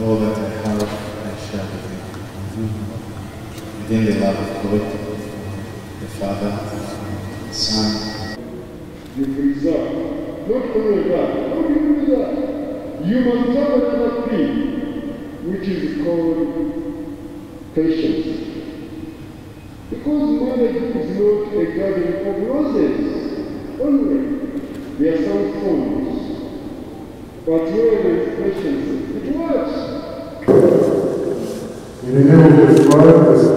all that I have, I share with you. Within the love of God, the Father, the Son. You preserve. Not only that. How do you do that? You must have another thing, which is called patience. Because marriage is not a garden of roses only. There are some thorns. But where there is patience, it works. In the name of the Father,